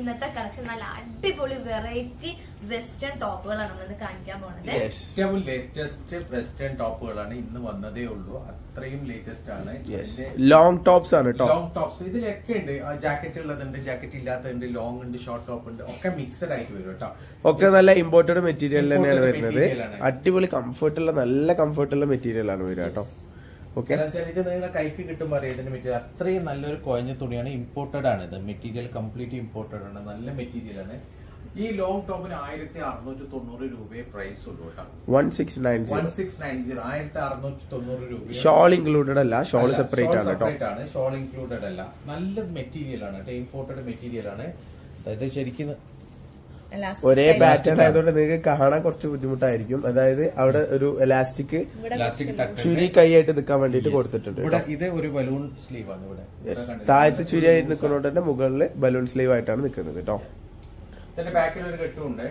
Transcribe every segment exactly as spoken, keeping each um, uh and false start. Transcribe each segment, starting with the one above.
ഇന്നത്തെ കളക്ഷൻ നല്ല അടിപൊളി വെറൈറ്റി വെസ്റ്റേൺ ടോപ്പുകളാണ് നമ്മൾ കാണിക്കാൻ പോകുന്നത്. ഏറ്റവും ലേറ്റസ്റ്റ് വെസ്റ്റേൺ ടോപ്പുകളാണ് ഇന്ന് വന്നതേ ഉള്ളൂ. അത്രയും ലേറ്റസ്റ്റ് ആണ്. ലോങ് ടോപ്സ് ആണ്. ലോങ് ടോപ്സ് ഇതിലൊക്കെ ഉണ്ട്. ജാക്കറ്റ് ഉള്ളതുണ്ട്, ജാക്കറ്റ് ഇല്ലാത്തതുണ്ട്, ലോങ് ഉണ്ട്, ഷോർട്ട് ടോപ്പ് ഉണ്ട്, ഒക്കെ മിക്സഡ് ആയിട്ട് വരും കേട്ടോ. ഒക്കെ നല്ല ഇമ്പോർട്ടഡ് മെറ്റീരിയൽ തന്നെയാണ് വരുന്നത്. അടിപൊളി കംഫർട്ടുള്ള നല്ല കംഫർട്ടുള്ള മെറ്റീരിയൽ ആണ് വരിക കേട്ടോ. ഓക്കെ, ഇത് നിങ്ങളുടെ കൈക്ക് കിട്ടുമ്പോൾ അറിയാം ഇതിന്റെ മെറ്റീരിയൽ അത്രയും നല്ലൊരു കുഴഞ്ഞ തുണിയാണ്. ഇമ്പോർട്ടഡ് ആണ് ഇത്. മെറ്റീരിയൽ കംപ്ലീറ്റ് ഇമ്പോർട്ടഡ് ആണ്. നല്ല മെറ്റീരിയൽ ആണ്. ഈ ലോങ് ടോപ്പിന് ആയിരത്തി അറുന്നൂറ്റി തൊണ്ണൂറ് രൂപയെ പ്രൈസ് ഉള്ളൂ കേട്ടോ. വൺ സിക്സ് നയൻ സീറോ ആയിരത്തി അറുന്നൂറ്റി തൊണ്ണൂറ് രൂപ. ഷോൾ ഇൻക്ലൂഡഡ് അല്ല, ഷോൾ സെപ്പറേറ്റ് ആണ് കേട്ടോ. ഷോൾ ഇൻക്ലൂഡഡ് അല്ല. നല്ല മെറ്റീരിയൽ ആണ് കേട്ടോ. ഇമ്പോർട്ടഡ് മെറ്റീരിയൽ ആണ്. അതായത് ശരിക്കും ഒരേ പാറ്റേൺ ആയതുകൊണ്ട് നിങ്ങൾക്ക് കാണാൻ കുറച്ച് ബുദ്ധിമുട്ടായിരിക്കും. അതായത് അവിടെ ഒരു എലാസ്റ്റിക് ചുരി കൈയായിട്ട് നിൽക്കാൻ വേണ്ടിട്ട് കൊടുത്തിട്ടുണ്ട്. ഇത് ഒരു ബലൂൺ സ്ലീവ് ആണ്. ഇവിടെ താഴത്ത് ചുരി ആയിട്ട് നിൽക്കുന്നതുകൊണ്ട് തന്നെ മുകളിൽ ബലൂൺ സ്ലീവ് ആയിട്ടാണ് നിൽക്കുന്നത് കേട്ടോ. ബാക്കിൽ ഒരു കെട്ടുമുണ്ട്.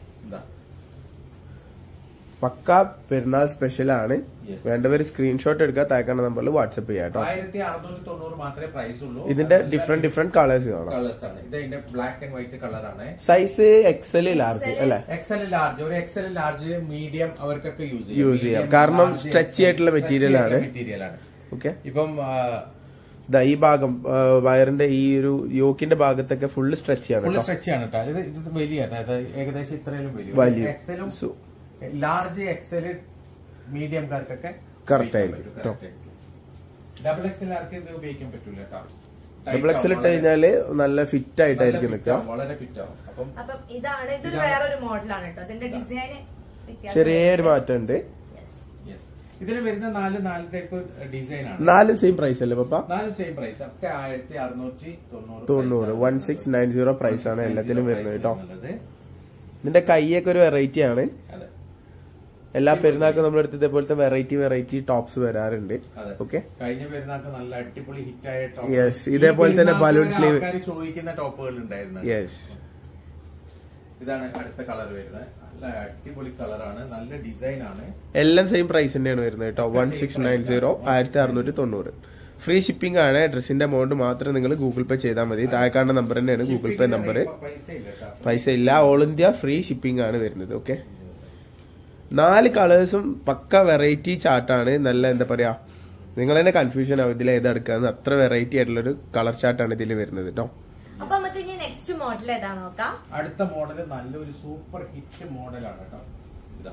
പക്ക പെരുന്നാൾ സ്പെഷ്യൽ ആണ്. വേണ്ടവർ സ്ക്രീൻഷോട്ട് എടുക്കുക, താഴെ നമ്പറിൽ വാട്സ്ആപ്പ് ചെയ്യാം കേട്ടോ. ആയിരത്തി അറുന്നൂറ്റി തൊണ്ണൂറ് മാത്രമേ പ്രൈസ് ഉള്ളൂ. ഇതിന്റെ ഡിഫറെന്റ് ഡിഫറെന്റ് കളേഴ്സ് കാണാം. ഇതിന്റെ ബ്ലാക്ക് ആൻഡ് വൈറ്റ് കളറാണ്. സൈസ് എക്സൽ ലാർജ് അല്ലെ? എക്സൽ ലാർജ്, ഒരു എക്സൽ ലാർജ് മീഡിയം അവർക്കൊക്കെ യൂസ് യൂസ് ചെയ്യാം. കാരണം സ്ട്രെച്ച് ആയിട്ടുള്ള മെറ്റീരിയൽ ആണ്. മെറ്റീരിയൽ ആണ്. ഓക്കെ, ഇപ്പം ഈ ഭാഗം വയറിന്റെ ഈ ഒരു യോക്കിന്റെ ഭാഗത്തൊക്കെ ഫുള്ള് സ്ട്രെച്ച് ആണ്. ഫുള്ള് സ്ട്രെച്ച് ആണ് കേട്ടോ. ഇത് ഇത് വലിയ ഏകദേശം ഇത്രയും വലിയ എക്സലും ലാർജ് എക്സല് മീഡിയംകാർക്കൊക്കെ കറക്റ്റ് ആയിരിക്കും. ഡബിൾ എക്സൽ ആർക്ക് ഇത് ഉപയോഗിക്കാൻ പറ്റൂല കേട്ടോ. ഡബിൾ എക്സൽ ഇട്ട് കഴിഞ്ഞാല് നല്ല ഫിറ്റ് ആയിട്ടായിരിക്കും നിൽക്കുക. വളരെ ഫിറ്റ് ആവും. അപ്പം ഇതാണ് ഇതൊരു വേറൊരു മോഡലാണ് കേട്ടോ. ഇതിന്റെ ഡിസൈൻ ചെറിയൊരു മാറ്റം ഉണ്ട്. ഇതിൽ വരുന്ന നാല് നാല് ടൈപ്പ് ഡിസൈൻ ആണ്. നാല് സെയിം പ്രൈസ് അല്ലേ പപ്പ? നാല് സെയിം പ്രൈസ്. ഒക്കെ ആയിരത്തി അറുന്നൂറ്റി തൊണ്ണൂറ് തൊണ്ണൂറ് one six nine zero price ആണ് എല്ലാത്തിനും വരുന്നത് കേട്ടോ. ഇതിന്റെ കൈയൊക്കെ ഒരു വെറൈറ്റി ആണ്. എല്ലാ പെരുന്നാൾക്കും നമ്മുടെ അടുത്ത് ഇതേപോലത്തെ വെറൈറ്റി വെറൈറ്റി ടോപ്സ് വരാറുണ്ട്. ഓക്കെ, കഴിഞ്ഞ പെരുന്നാൾക്ക് നല്ല അടിപൊളി ഹിറ്റ് ആയ ടോപ്പ്. യെസ്, ഇതേപോലെ തന്നെ ബലൂൺ സ്ലീവ് ചോദിക്കുന്ന ടോപ്പുകൾ ഉണ്ടായിരുന്നു. യെസ്, ഇതാണ് അടുത്ത കളർ വരുന്നത്. നല്ല അടിപൊളി കളറാണ്. നല്ല ഡിസൈൻ ആണ്. എല്ലാം സെയിം പ്രൈസ് തന്നെയാണ് വരുന്നത് കേട്ടോ. വൺ സിക്സ് നയൻ സീറോ ആയിരത്തി അറുന്നൂറ്റി തൊണ്ണൂറ്. ഫ്രീ ഷിപ്പിംഗ് ആണ്. ഡ്രസ്സിന്റെ എമൗണ്ട് മാത്രം നിങ്ങൾ ഗൂഗിൾ പേ ചെയ്താൽ മതി. താഴെക്കാണ്ട നമ്പർ തന്നെയാണ് ഗൂഗിൾ പേ നമ്പർ. പൈസ ഇല്ല. ഓൾ ഇന്ത്യ ഫ്രീ ഷിപ്പിംഗ് ആണ് വരുന്നത്. ഓക്കെ, നാല് കളേഴ്സും പക്ക വെറൈറ്റി ചാർട്ടാണ്. നല്ല എന്താ പറയാ, നിങ്ങൾ തന്നെ കൺഫ്യൂഷൻ ആവും ഇതിൽ ഏതെടുക്കാന്ന്. അത്ര വെറൈറ്റി ആയിട്ടുള്ളൊരു കളർ ചാർട്ടാണ് ഇതിൽ വരുന്നത് കേട്ടോ. അപ്പൊ നമുക്ക് ഇനി നെക്സ്റ്റ് മോഡൽ ഏതാ നോക്കാം. അടുത്ത മോഡൽ നല്ലൊരു സൂപ്പർ ഹിറ്റ് മോഡലാണ് കേട്ടോ. ഇതാ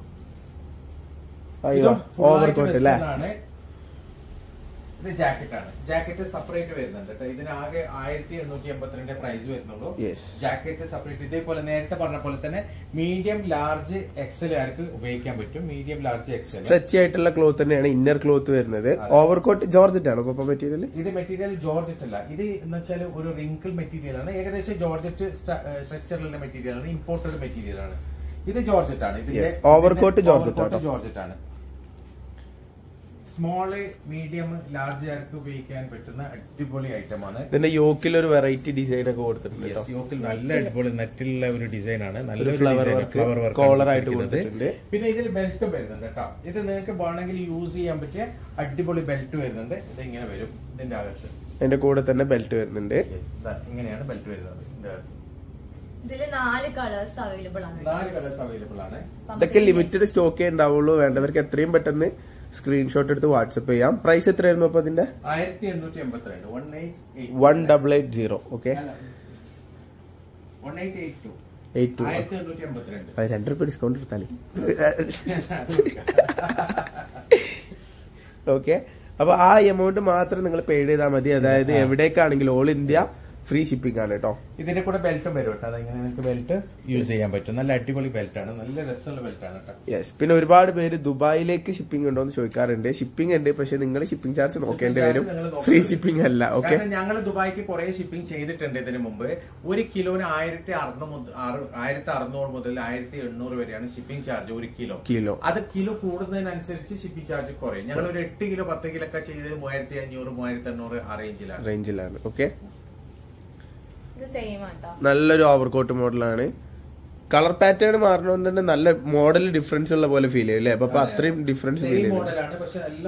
ഓവർകോട്ട് അല്ലേ? ഇത് ജാക്കറ്റ് ആണ്. ജാക്കറ്റ് സെപ്പറേറ്റ് വരുന്നുണ്ട് കേട്ടോ. ഇതിന് ആകെ ആയിരത്തി എണ്ണൂറ്റി എൺപത്തിരണ്ട് പ്രൈസ് വരുന്നുള്ളൂ. Jacket separate. ഇതേപോലെ നേരത്തെ പറഞ്ഞ പോലെ തന്നെ മീഡിയം ലാർജ് എക്സൽ ആർക്ക് ഉപയോഗിക്കാൻ പറ്റും. മീഡിയം ലാർജ് എക്സൽ സ്ട്രെച്ച് ആയിട്ടുള്ള ക്ലോത്ത് തന്നെയാണ് ഇന്നർ ക്ലോത്ത് വരുന്നത്. ഓവർകോട്ട് ജോർജറ്റ് ആണ് ഇപ്പൊ മെറ്റീരിയൽ. ഇത് മെറ്റീരിയൽ ജോർജറ്റ് അല്ല. ഇത് എന്ന് വെച്ചാൽ ഒരു റിങ്കിൾ മെറ്റീരിയൽ ആണ്. ഏകദേശം ജോർജറ്റ് സ്ട്രക്ചറിലുള്ള മെറ്റീരിയൽ ആണ്. ഇമ്പോർട്ടഡ് മെറ്റീരിയൽ ആണ്. ഇത് ജോർജറ്റ് ആണ്. ഇതിന്റെ ഓവർകോട്ട് ജോർജറ്റ് ജോർജറ്റ് ആണ്. സ്മോള് മീഡിയം ലാർജ് ആർക്ക് ഉപയോഗിക്കാൻ പറ്റുന്ന അടിപൊളി ഐറ്റം ആണ്. ഇതിന്റെ യോക്കിൽ ഒരു വെറൈറ്റി ഡിസൈൻ ഒക്കെ കൊടുത്തിട്ടുണ്ട്. യോക്കിൽ നല്ല അടിപൊളി നെറ്റിലുള്ള ഒരു ഡിസൈൻ ആണ്. നല്ലൊരു ഫ്ലവർ വർക്ക് കോളർ ആയിട്ട് കൊടുത്തിട്ടുണ്ട്. പിന്നെ ഇതിൽ ബെൽറ്റ് വരുന്നുണ്ട് കേട്ടോ. ഇത് നിങ്ങൾക്ക് വേണമെങ്കിൽ യൂസ് ചെയ്യാൻ പറ്റിയ അടിപൊളി ബെൽറ്റ് വരുന്നുണ്ട്. ഇത് ഇങ്ങനെ വരും. ഇതിന്റെ അകത്ത് അതിന്റെ കൂടെ തന്നെ ബെൽറ്റ് വരുന്നുണ്ട്. ഇങ്ങനെയാണ് ബെൽറ്റ് വരുന്നത്. ഇതില് നാല് കളേഴ്സ് അവൈലബിൾ ആണ്. നാല് കളേഴ്സ് അവൈലബിൾ ആണ്. ഇതൊക്കെ ലിമിറ്റഡ് സ്റ്റോക്കേ ഉണ്ടാവുള്ളൂ. വേണ്ടവർക്ക് എത്രയും പെട്ടെന്ന് സ്ക്രീൻഷോട്ട് എടുത്ത് വാട്സ്ആപ്പ് ചെയ്യാം. പ്രൈസ് എത്രയായിരുന്നു അപ്പൊ അതിന്റെ? ആയിരത്തി എണ്ണൂറ്റി എൺപത്തിരണ്ട്. One double eight zero. Okay, രണ്ട് രൂപ ഡിസ്കൗണ്ട് എടുത്താലേ. ഓക്കെ, അപ്പൊ ആ എമൗണ്ട് മാത്രം നിങ്ങൾ പേ ചെയ്താൽ മതി. അതായത് എവിടേക്കാണെങ്കിലും ഓൾ ഇന്ത്യ ഫ്രീ ഷിപ്പിംഗ് ആണ് കേട്ടോ. ഇതിന്റെ കൂടെ ബെൽറ്റും വരും കേട്ടോ. അതെങ്ങനെ നിങ്ങൾക്ക് ബെൽറ്റ് യൂസ് ചെയ്യാൻ പറ്റും. നല്ല അടിപൊളി ബെൽറ്റ് ആണ്. നല്ല രസമുള്ള ബെൽറ്റ് ആണ് കേട്ടോ. യെസ്, പിന്നെ ഒരുപാട് പേര് ദുബായിലേക്ക് ഷിപ്പിംഗ് ഉണ്ടോ എന്ന് ചോദിക്കാറുണ്ട്. ഷിപ്പിംഗ് ഉണ്ട്, പക്ഷെ നിങ്ങൾ ഷിപ്പിംഗ് ചാർജ് നോക്കേണ്ടി വരും. ഫ്രീ ഷിപ്പിംഗ് അല്ല. ഓക്കെ, ഞങ്ങൾ ദുബായിക്ക് കുറെ ഷിപ്പിംഗ് ചെയ്തിട്ടുണ്ട് ഇതിന് മുമ്പ്. ഒരു കിലോന് ആയിരത്തി അറുന്നൂറ് ആയിരത്തി അറുന്നൂറ് മുതൽ ആയിരത്തി എണ്ണൂറ് വരെയാണ് ഷിപ്പിംഗ് ചാർജ്. ഒരു കിലോ കിലോ അത് കിലോ കൂടുന്നതിനനുസരിച്ച് ഷിപ്പിംഗ് ചാർജ് കുറയും. ഞങ്ങൾ ഒരു എട്ട് കിലോ പത്ത് കിലോ ഒക്കെ ചെയ്ത് മൂവായിരത്തി അഞ്ഞൂറ് മൂവായിരത്തി എണ്ണൂറ് ആ റേഞ്ചിലാണ് റേഞ്ചിലാണ് ഓക്കെ, സെയിം ആട്ടോ. നല്ലൊരു ഓവർകോട്ട് മോഡലാണ്. കളർ പാറ്റേൺ മാറണമെന്ന് തന്നെ നല്ല മോഡൽ ഡിഫറൻസ് ഉള്ള പോലെ ഫീൽ ചെയ്യും അല്ലേ? അപ്പൊ അത്രയും ഡിഫറൻസ് ഫീൽ ചെയ്യും.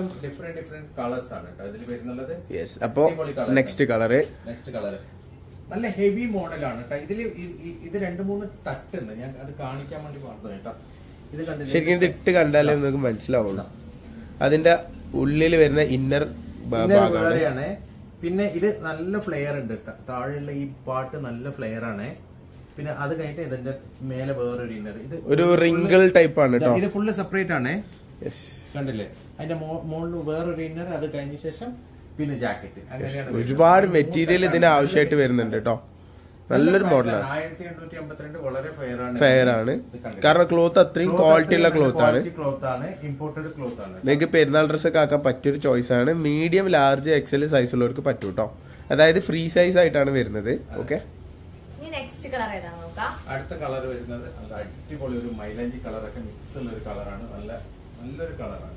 യെസ്, അപ്പൊ നെക്സ്റ്റ് കളറ് നല്ല ഹെവി മോഡലാണ് കേട്ടോ. ഇതില് ഇത് രണ്ട് മൂന്ന് തട്ടുണ്ട്, ഞാൻ അത് കാണിക്കാൻ വേണ്ടി പറഞ്ഞു കേട്ടോ. ഇത് കണ്ടില്ല, ശരിക്കും ഇത് ഇട്ട് കണ്ടാലേ നിങ്ങൾക്ക് മനസ്സിലാവുള്ളൂ. അതിന്റെ ഉള്ളിൽ വരുന്ന ഇന്നർ ഭാഗമാണ്. പിന്നെ ഇത് നല്ല ഫ്ലെയർ ഉണ്ട്, താഴെയുള്ള ഈ പാട്ട് നല്ല ഫ്ലെയർ ആണ്. പിന്നെ അത് കഴിഞ്ഞിട്ട് ഇതിന്റെ മേലെ വേറൊരു ഇന്നർ, ഇത് ഒരു റിംഗിൾ ടൈപ്പ് ആണ് കേട്ടോ. ഇത് ഫുള്ള് സെപ്പറേറ്റ് ആണ്, കണ്ടില്ലേ? അതിന്റെ മുകളിൽ വേറൊരു ഇന്നർ, അത് കഴിഞ്ഞ ശേഷം പിന്നെ ജാക്കറ്റ്. അങ്ങനെയാണ് ഒരുപാട് മെറ്റീരിയൽ ഇതിന് ആവശ്യമായിട്ട് വരുന്നുണ്ട് കേട്ടോ. നല്ലൊരു മോഡലാണ്. ആയിരത്തി എണ്ണൂറ്റി എൺപത്തിരണ്ട് വളരെ ഫെയർ ആണ്, ഫെയർ ആണ്. കാരണം ക്ലോത്ത് അത്രയും ക്വാളിറ്റി ഉള്ള ക്ലോത്ത് ആണ്. ക്ലോത്ത് ആണ്, ഇമ്പോർട്ടഡ് ക്ലോത്ത് ആണ്. നിങ്ങൾക്ക് പെരുന്നാൾ ഡ്രസ് ഒക്കെ ആക്കാൻ പറ്റിയൊരു ചോയ്സ് ആണ്. മീഡിയം, ലാർജ്, എക്സൽ സൈസ് ഉള്ളവർക്ക് പറ്റും കേട്ടോ. അതായത് ഫ്രീ സൈസ് ആയിട്ടാണ് വരുന്നത്. ഓക്കെ, അടുത്ത കളർ വരുന്നത് നല്ല അടിപൊളി ഒരു മൈലഞ്ചി കളറൊക്കെ മിക്സ് ഉള്ള ഒരു കളറാണ്. നല്ല നല്ലൊരു കളറാണ്.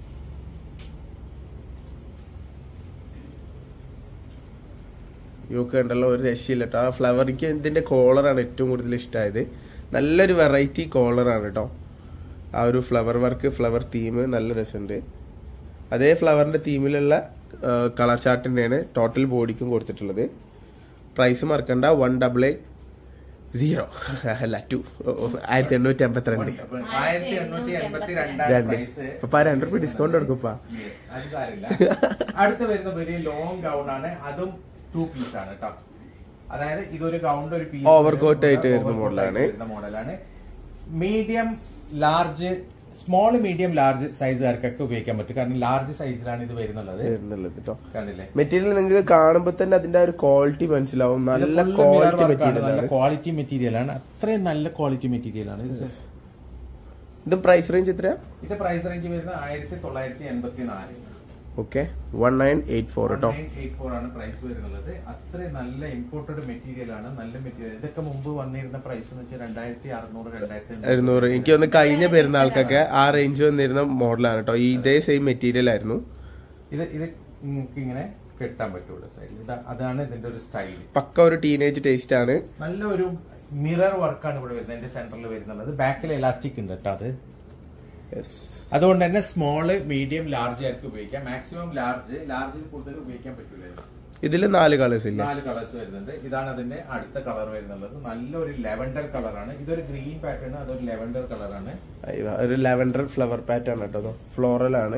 യോക്ക് ഉണ്ടല്ലോ, ഒരു രക്ഷയില്ല കേട്ടോ. ആ ഫ്ലവർ, എനിക്ക് ഇതിന്റെ കോളറാണ് ഏറ്റവും കൂടുതൽ ഇഷ്ടമായത്. നല്ലൊരു വെറൈറ്റി കോളറാണ് കേട്ടോ. ആ ഒരു ഫ്ലവർ വർക്ക്, ഫ്ലവർ തീം നല്ല രസമുണ്ട്. അതേ ഫ്ലവറിന്റെ തീമിലുള്ള കളർ ചാർട്ട് തന്നെയാണ് ടോട്ടൽ ബോഡിക്കും കൊടുത്തിട്ടുള്ളത്. പ്രൈസ് മറക്കണ്ട, വൺ ഡബിൾ എയ്റ്റ് സീറോ അല്ല ടു ആയിരത്തി എണ്ണൂറ്റി എൺപത്തിരണ്ട് ആയിരത്തി എണ്ണൂറ്റി എൺപത്തി രണ്ട് രണ്ടായിരം ഇപ്പൊ രണ്ട് റുപ്യ ഡിസ്കൗണ്ട് കൊടുക്കുപ്പാ. അടുത്ത് വരുന്ന വലിയ ലോങ് ഗൗൺ ആണ്, അതും ടു പീസ് ആണ് കേട്ടോ. അതായത് ഇതൊരു ഗൗണ്ട് ഒരു പീസ് ഓവർകോട്ട് ആയിട്ട് വരുന്ന മോഡലാണ്. മോഡലാണ് medium, large, small, medium, large സൈസുകാർക്കൊക്കെ ഉപയോഗിക്കാൻ പറ്റും. കാരണം ലാർജ് സൈസിലാണ് ഇത് വരുന്നുള്ളത്. കണ്ടില്ലേ? മെറ്റീരിയൽ നിങ്ങൾക്ക് കാണുമ്പോൾ തന്നെ അതിന്റെ ഒരു ക്വാളിറ്റി മനസ്സിലാവും. നല്ല ക്വാളിറ്റി മെറ്റീരിയൽ, നല്ല ക്വാളിറ്റി മെറ്റീരിയൽ ആണ്. അത്രയും നല്ല ക്വാളിറ്റി മെറ്റീരിയൽ ആണ്. ഇത് പ്രൈസ് റേഞ്ച് എത്രയാ? ഇത് പ്രൈസ് റേഞ്ച് വരുന്നത് ആയിരത്തി തൊള്ളായിരത്തി എൺപത്തി നാല്. Okay, one nine eight four കേട്ടോ. എയ്റ്റ് ഫോർ ആണ് പ്രൈസ് വരുന്നത്. അത്രയും നല്ല ഇമ്പോർട്ടഡ് മെറ്റീരിയൽ ആണ്, നല്ല മെറ്റീരിയൽ. ഇതൊക്കെ മുമ്പ് വന്നിരുന്ന പ്രൈസ് എന്ന് വെച്ചാൽ രണ്ടായിരത്തി അറുന്നൂറ് രണ്ടായിരത്തി എഴുന്നൂറ് എനിക്ക് ഒന്ന് കഴിഞ്ഞ പെരുന്നാൾക്കൊക്കെ ആ റേഞ്ച് വന്നിരുന്ന മോഡലാണ് കേട്ടോ. ഇതേ സെയിം മെറ്റീരിയൽ ആയിരുന്നു. ഇത് ഇത് നിങ്ങൾക്ക് ഇങ്ങനെ കെട്ടാൻ പറ്റുള്ളൂ സൈഡിൽ. അതാണ് ഇതിന്റെ ഒരു സ്റ്റൈൽ. പക്ക ഒരു ടീനേജ് ടേസ്റ്റ് ആണ്. നല്ലൊരു മിറർ വർക്കാണ് ഇവിടെ വരുന്നത്. എന്റെ സെന്ററിൽ വരുന്നത് ബാക്കിൽ എലാസ്റ്റിക് ഉണ്ട് കേട്ടോ. അത് അതുകൊണ്ട് തന്നെ സ്മോള്, മീഡിയം, ലാർജ് ആയിരിക്കും ഉപയോഗിക്കാം. മാക്സിമം ലാർജ്, ലാർജിൽ കൂടുതൽ ഉപയോഗിക്കാൻ പറ്റൂല. ഇതില് നാല് കളേഴ്സ് ഇല്ല, നാല് കളേഴ്സ് വരുന്നുണ്ട്. ഇതാണ് അതിന്റെ അടുത്ത കളർ വരുന്നുള്ളത്. നല്ലൊരു ലെവൻഡർ കളറാണ്. ഇതൊരു ഗ്രീൻ പാറ്റേൺ, അതൊരു ലെവൻഡർ കളറാണ്. ഒരു ലെവൻഡർ ഫ്ലവർ പാറ്റേൺ കേട്ടോ, ഫ്ലോറൽ ആണ്.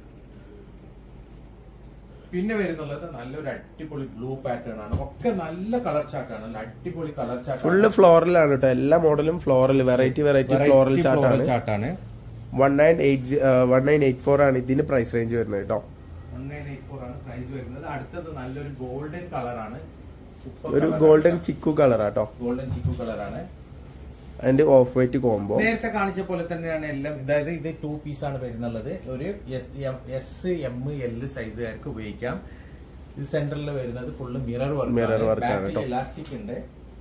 പിന്നെ വരുന്നുള്ളത് നല്ലൊരു അടിപൊളി ബ്ലൂ പാറ്റേൺ ആണ്. ഒക്കെ നല്ല കളർ ചാർട്ടാണ്, അടിപൊളി കളർ ചാർട്ട്. ഫുള്ള് ഫ്ലോറൽ ആണ് കേട്ടോ. എല്ലാ മോഡലും ഫ്ലോറൽ, വെറൈറ്റി വെറൈറ്റി ഫ്ലോറൽ ചാർട്ടാണ്. One nine eight one nine eight four ആണ് ഇതിന് പ്രൈസ് റേഞ്ച് വരുന്നത് കേട്ടോ. വൺ നയൻ എയ്റ്റ് ഫോർ ആണ് പ്രൈസ് വരുന്നത്. അടുത്തത് നല്ലൊരു ഗോൾഡൻ കളറാണ്, ഒരു ഗോൾഡൻ ചിക്കു കളർ ആട്ടോ. ഗോൾഡൻ ചിക്കു കളറാണ്. അതിന്റെ ഓഫ് വൈറ്റ് കോംബോ നേരത്തെ കാണിച്ച പോലെ തന്നെയാണ് എല്ലാം. അതായത് ഇത് ടു പീസ് ആണ് വരുന്നുള്ളത്. ഒരു എസ് എം എൽ സൈസുകാർക്ക് ഉപയോഗിക്കാം. ഇത് സെന്ററിൽ വരുന്നത് full mirror work, mirror work, elastic ഉണ്ട്.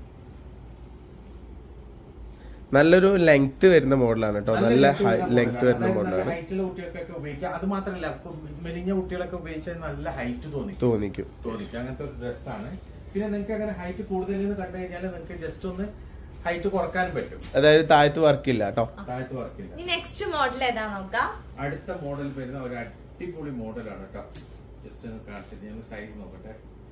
നല്ലൊരു ലെങ്ത് വരുന്ന മോഡലാണ് കേട്ടോ. നല്ല ലെങ്ത് വരുന്ന മോഡലാണ്. ഹൈറ്റുള്ള കുട്ടികൾക്കൊക്കെ ഉപയോഗിക്കാം. അത് മാത്രമല്ല, മെലിഞ്ഞ കുട്ടികളൊക്കെ ഉപയോഗിച്ചാൽ നല്ല ഹൈറ്റ് തോന്നിക്കും തോന്നിക്കും തോന്നിക്കും അങ്ങനത്തെ ഒരു ഡ്രസ്സാണ്. പിന്നെ നിങ്ങൾക്ക് അങ്ങനെ ഹൈറ്റ് കൂടുതൽ കണ്ടു കഴിഞ്ഞാൽ നിങ്ങൾക്ക് ജസ്റ്റ് ഒന്ന് ഹൈറ്റ് കുറക്കാൻ പറ്റും. അതായത് താഴത്ത് വർക്കില്ല കേട്ടോ. താഴത്ത് വർക്കില്ല. നെക്സ്റ്റ് മോഡൽ ഏതാ നോക്കാം. അടുത്ത മോഡൽ വരുന്ന ഒരു അടിപൊളി മോഡലാണ് കേട്ടോ. ജസ്റ്റ് ഒന്ന് കാണിച്ചത് ഞാൻ സൈസ് നോക്കട്ടെ.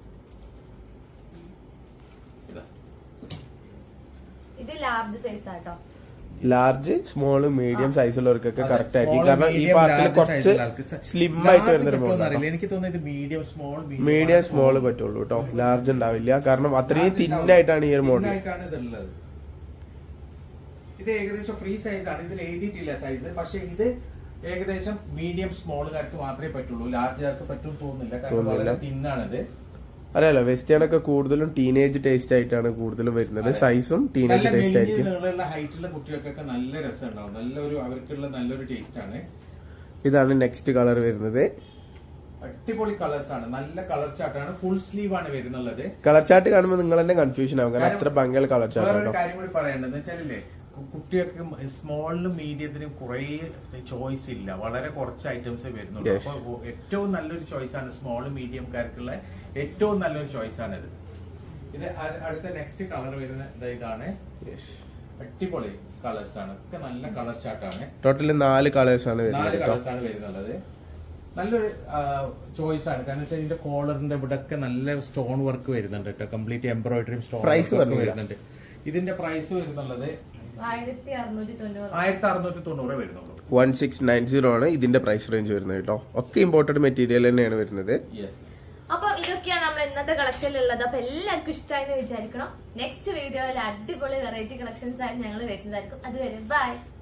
ഇത് ലാർജ് സൈസ് ആട്ടോ. ലാർജ്, സ്മോള്, മീഡിയം സൈസുള്ളവർക്കൊക്കെ കറക്റ്റ് ആയിരിക്കും. കാരണം ഈ പാർട്ടിൽ കുറച്ച് സ്ലിം ആയിട്ട് വരുന്നൊരു മോഡൽ. എനിക്ക് തോന്നുന്നത് മീഡിയം സ്മോൾ മീഡിയം സ്മോള് പറ്റുള്ളൂ കേട്ടോ. ലാർജ് ഉണ്ടാവില്ല. കാരണം അത്രയും തിന്നായിട്ടാണ് ഈ ഒരു മോഡൽ. ഇതുള്ളത്. ഇത് ഏകദേശം ഫ്രീ സൈസ് ആണ്. ഇതിൽ എഴുതിയിട്ടില്ല സൈസ്. പക്ഷെ ഇത് ഏകദേശം മീഡിയം സ്മോളുകാർക്ക് മാത്രമേ പറ്റുള്ളൂ. ലാർജുകാർക്ക് പറ്റും തോന്നുന്നില്ല. കാരണം വളരെ തിന്നാണിത്. അറിയാലോ, വെസ്റ്റേൺ ഒക്കെ കൂടുതലും ടീനേജ് ടേസ്റ്റ് ആയിട്ടാണ് കൂടുതലും വരുന്നത്. സൈസും ടീനേജ് ടേസ്റ്റ് ആയിരിക്കും. ഹൈറ്റുള്ള കുട്ടികൾക്കൊക്കെ നല്ല രസം ഉണ്ടാവും. നല്ലൊരു അവർക്കുള്ള നല്ലൊരു ടേസ്റ്റ് ആണ്. ഇതാണ് നെക്സ്റ്റ് കളർ വരുന്നത്. അടിപൊളി കളേഴ്സ് ആണ്. നല്ല കളർ ചാർട്ടാണ്. ഫുൾ സ്ലീവ് ആണ് വരുന്നുള്ളത്. കളർ ചാർട്ട് കാണുമ്പോൾ നിങ്ങൾ തന്നെ കൺഫ്യൂഷൻ ആവും. കാരണം അത്ര ഭംഗിയുള്ള കളർ ചാർട്ട്. വേറൊരു കാര്യം കൂടി പറയേണ്ടത് വെച്ചാലേ, കുട്ടികൾക്ക് സ്മോളിലും മീഡിയത്തിനും കുറെ ചോയ്സ് ഇല്ല. വളരെ കുറച്ച് ഐറ്റംസ് വരുന്നുള്ളൂ. അപ്പൊ ഏറ്റവും നല്ലൊരു ചോയ്സ് ആണ് സ്മോൾ മീഡിയംകാർക്കുള്ള ഏറ്റവും നല്ലൊരു ചോയ്സ് ആണ് ഇത്. ഇത് അടുത്ത നെക്സ്റ്റ് കളർ വരുന്ന ഇതാണ്. അടിപൊളി കളേഴ്സ് ആണ്. ഒക്കെ നല്ല കളർ ചാർട്ടാണ്. ടോട്ടല് നാല് കളേഴ്സ് ആണ് നാല് കളേഴ്സ് ആണ് വരുന്നുള്ളത്. നല്ലൊരു ചോയ്സ് ആണ്. കാരണം വെച്ചാൽ ഇതിന്റെ കോളറിന്റെ ഇവിടെ ഒക്കെ നല്ല സ്റ്റോൺ വർക്ക് വരുന്നുണ്ട് കേട്ടോ. കംപ്ലീറ്റ് എംബ്രോയിഡറിയും സ്റ്റോൺ വർക്ക് വരുന്നുണ്ട്. ഇതിന്റെ പ്രൈസ് വരുന്നുള്ളത് ആയിരത്തി അറുന്നൂറ്റി തൊണ്ണൂറ് ആയിരത്തി അറുന്നൂറ്റി തൊണ്ണൂറ് വരുന്നുള്ളൂ. വൺ സിക്സ് നയൻ സീറോ ആണ് ഇതിന്റെ പ്രൈസ് റേഞ്ച് വരുന്നത് കേട്ടോ. ഒക്കെ ഇമ്പോർട്ടഡ് മെറ്റീരിയൽ തന്നെയാണ് വരുന്നത്. അപ്പൊ ഇതൊക്കെയാണ് നമ്മൾ ഇന്നത്തെ കളക്ഷനിലുള്ളത്. അപ്പൊ എല്ലാവർക്കും ഇഷ്ടമായി എന്ന് വിചാരിക്കണം. നെക്സ്റ്റ് വീഡിയോയിൽ അടിപൊളി വെറൈറ്റി കളക്ഷൻസ് ആയിട്ട് ഞങ്ങൾ വരുന്നതായിരിക്കും. അതുവരെ ബൈ.